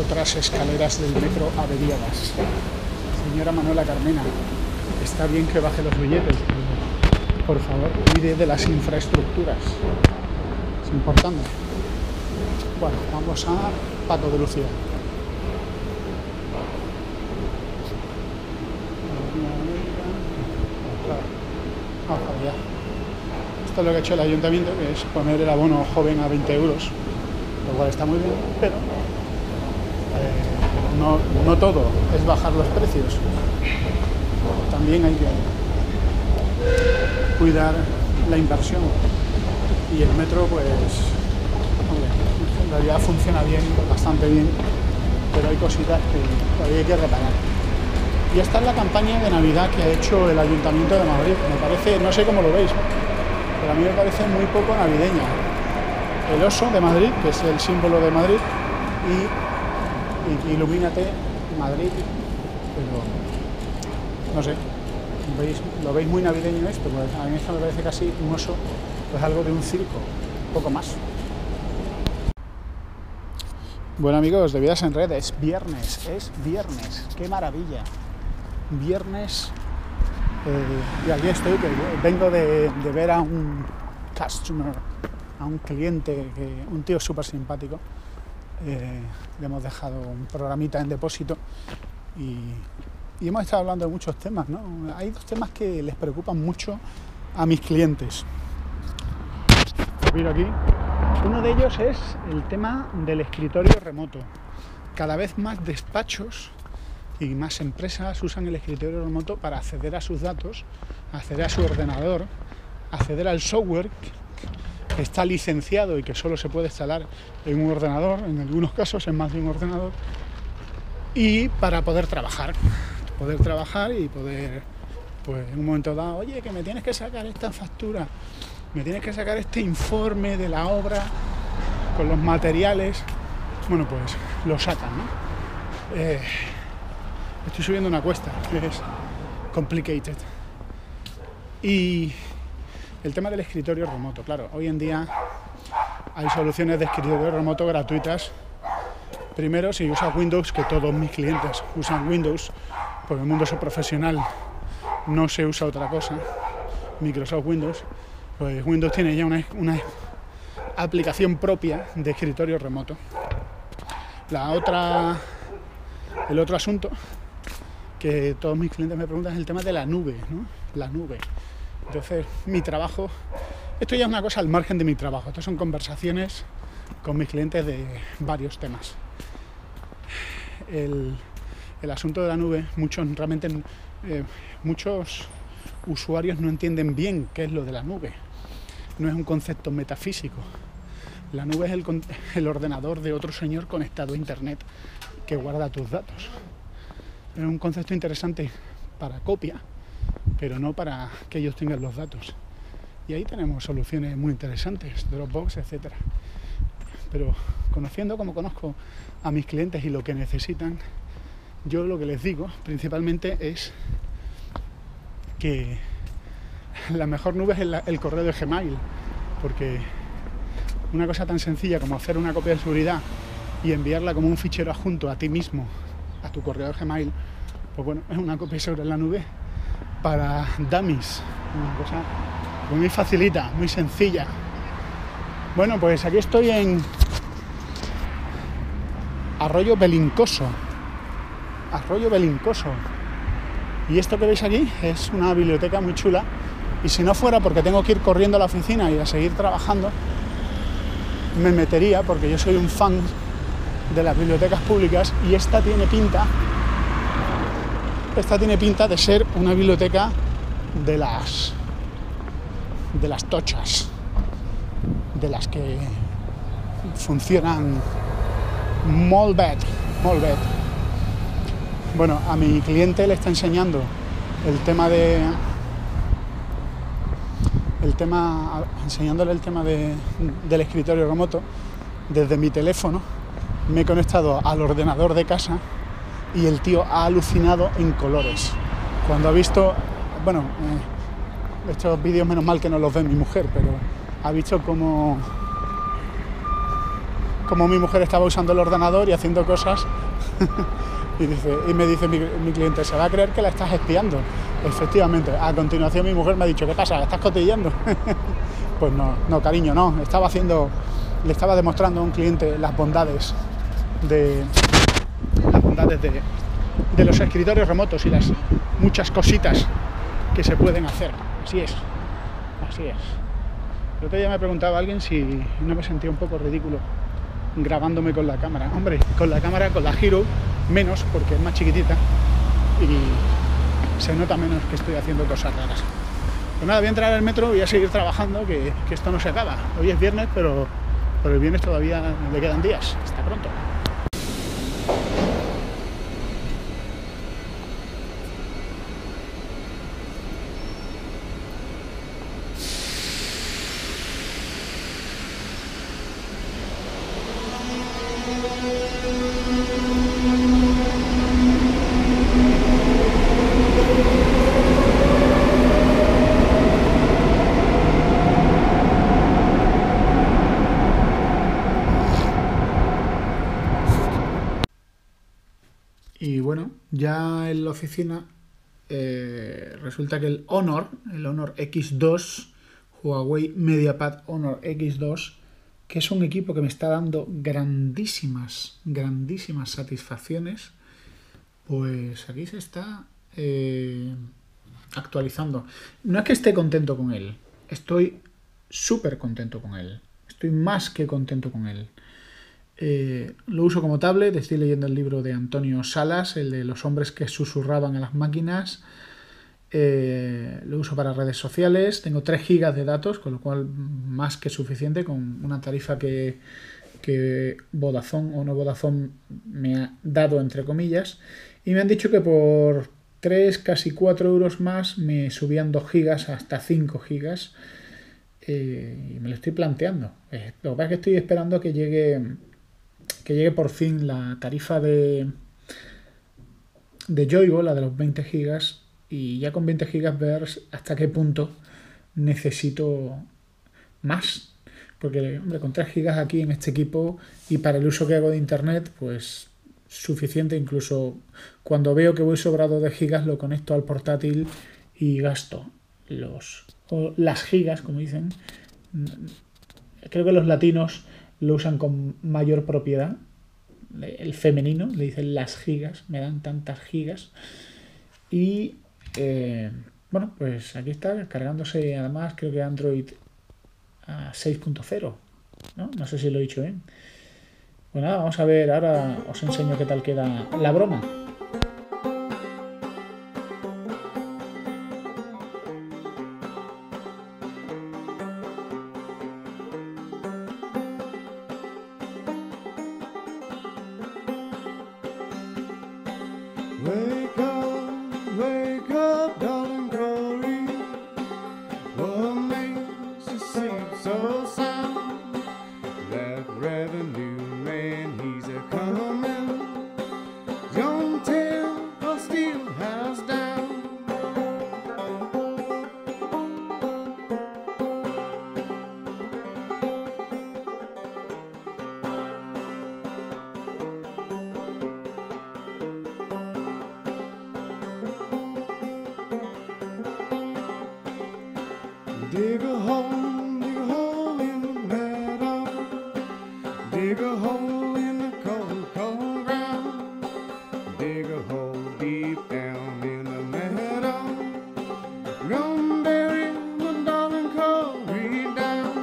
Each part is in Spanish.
otras escaleras del metro averiadas. Señora Manuela Carmena, está bien que baje los billetes, pero por favor cuide de las infraestructuras. Es importante. Bueno, vamos a Paco de Lucía. Vamos para allá. Esto es lo que ha hecho el ayuntamiento, que es poner el abono joven a 20 euros, lo cual está muy bien, pero no todo es bajar los precios. También hay que cuidar la inversión. Y el metro, pues, hombre, en realidad funciona bien, bastante bien, pero hay cositas que todavía hay que reparar. Y esta es la campaña de Navidad que ha hecho el Ayuntamiento de Madrid. Me parece, no sé cómo lo veis, pero a mí me parece muy poco navideña. El oso de Madrid, que es el símbolo de Madrid, y Ilumínate Madrid, pero no sé, ¿lo veis muy navideño esto? Pues a mí esto me parece casi un oso, pues algo de un circo, poco más. Bueno amigos de Vidas en Red, es viernes, qué maravilla. Viernes, y aquí estoy, que vengo de ver a un customer, a un cliente, un tío súper simpático. Le hemos dejado un programita en depósito y hemos estado hablando de muchos temas, ¿no? Hay dos temas que les preocupan mucho a mis clientes. Miro aquí. Uno de ellos es el tema del escritorio remoto. Cada vez más despachos y más empresas usan el escritorio remoto para acceder a sus datos, acceder a su ordenador, acceder al software que está licenciado y que solo se puede instalar en un ordenador, en algunos casos en más de un ordenador, y para poder trabajar y poder, pues en un momento dado, oye, que me tienes que sacar esta factura, me tienes que sacar este informe de la obra con los materiales, bueno, pues lo sacan, ¿no? Estoy subiendo una cuesta, que es complicated. Y el tema del escritorio remoto, claro, hoy en día hay soluciones de escritorio remoto gratuitas. Primero, si usas Windows, que todos mis clientes usan Windows, porque el mundo es profesional, no se usa otra cosa, Microsoft Windows, pues Windows tiene ya una aplicación propia de escritorio remoto. El otro asunto que todos mis clientes me preguntan es el tema de la nube, ¿no? La nube. Entonces, mi trabajo, esto ya es una cosa al margen de mi trabajo, estas son conversaciones con mis clientes de varios temas. El asunto de la nube, muchos usuarios no entienden bien qué es lo de la nube. No es un concepto metafísico. La nube es el ordenador de otro señor conectado a internet que guarda tus datos. Es un concepto interesante para copia, pero no para que ellos tengan los datos. Y ahí tenemos soluciones muy interesantes, Dropbox, etcétera. Pero conociendo como conozco a mis clientes y lo que necesitan, yo lo que les digo principalmente es que la mejor nube es el correo de Gmail, porque una cosa tan sencilla como hacer una copia de seguridad y enviarla como un fichero adjunto a ti mismo, a tu correo de Gmail, pues bueno, es una copia sobre la nube para dummies, una cosa muy facilita, muy sencilla. Bueno, pues aquí estoy en Arroyo Belincoso. Y esto que veis aquí es una biblioteca muy chula. Y si no fuera porque tengo que ir corriendo a la oficina y a seguir trabajando, me metería, porque yo soy un fan de las bibliotecas públicas y esta tiene pinta de ser una biblioteca de las tochas, de las que funcionan molt bé. Bueno, a mi cliente le está enseñando enseñándole el tema del escritorio remoto desde mi teléfono. Me he conectado al ordenador de casa y el tío ha alucinado en colores. Cuando ha visto, bueno, estos vídeos menos mal que no los ve mi mujer, pero ha visto cómo como mi mujer estaba usando el ordenador y haciendo cosas. Y me dice mi cliente, se va a creer que la estás espiando. Efectivamente, a continuación mi mujer me ha dicho, ¿qué pasa? ¿Estás cotilleando? Pues no, cariño, no. Le estaba demostrando a un cliente las bondades de los escritorios remotos y las muchas cositas que se pueden hacer. Así es. El otro día me preguntaba alguien si no me sentía un poco ridículo grabándome con la cámara. Hombre, con la Hero menos, porque es más chiquitita y se nota menos que estoy haciendo cosas raras. Pues nada, voy a entrar al metro y voy a seguir trabajando, que esto no se acaba. Hoy es viernes, pero el viernes todavía le quedan días. Hasta pronto. Y bueno, ya en la oficina resulta que el Honor X2, Huawei MediaPad Honor X2, que es un equipo que me está dando grandísimas satisfacciones, pues aquí se está actualizando. No es que esté contento con él, estoy súper contento con él, estoy más que contento con él. Lo uso como tablet, estoy leyendo el libro de Antonio Salas, el de los hombres que susurraban a las máquinas. Lo uso para redes sociales, tengo 3 GB de datos, con lo cual más que suficiente, con una tarifa que Vodafone o no Vodafone me ha dado, entre comillas, y me han dicho que por 3, casi 4 euros más me subían 2 GB hasta 5 GB, y me lo estoy planteando. Lo que pasa es que estoy esperando que llegue por fin la tarifa de Yoigo, la de los 20 GB, y ya con 20 GB ver hasta qué punto necesito más. Porque, hombre, con 3 GB aquí en este equipo y para el uso que hago de internet, pues suficiente. Incluso cuando veo que voy sobrado de gigas, lo conecto al portátil y gasto las gigas, como dicen. Creo que los latinos lo usan con mayor propiedad. El femenino le dicen las gigas, me dan tantas gigas. Y bueno, pues aquí está cargándose, además creo que Android a 6.0, ¿no? sé si lo he dicho bien. Pues nada, vamos a ver, ahora os enseño qué tal queda la broma. Wake up, darling Corey. What makes you sleep so sound? That revenue man, he's a coming. Don't tell a steel house down. Dig a hole in the meadow. Dig a hole in the cold, cold ground. Dig a hole deep down in the meadow. Gonna bury my darling Corey down.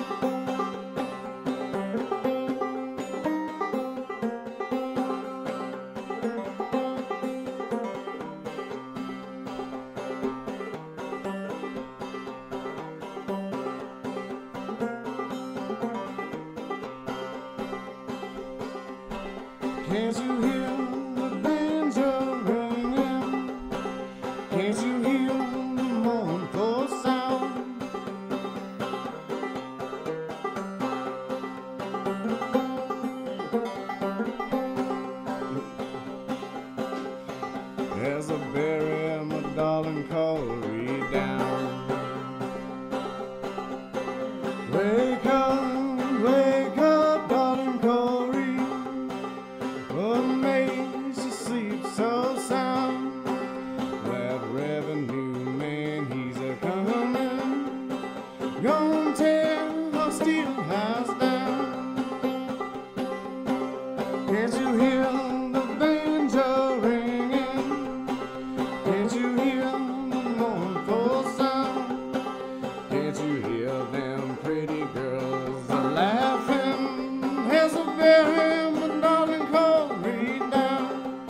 Can't you hear the banjo ringing? Can't you hear the mournful sound? As I bury my darling Corey down. Wake up, darling Corey. What makes you sleep so sound? That revenue man, he's a coming. Gonna tear the steel house down. Can't you hear the banjo ringing? Can't you hear the mournful sound? Can't you hear them pretty girls a laughing? As a berry, my darling, call me down.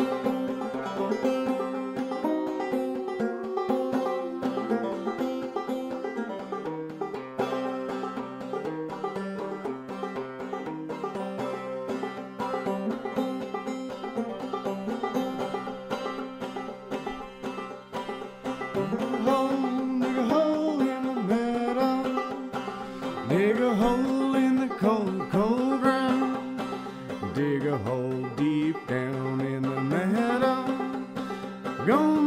Dig a hole in the meadow. Dig a hole in the cold, cold ground. Dig a hole deep down in the meadow. Gonna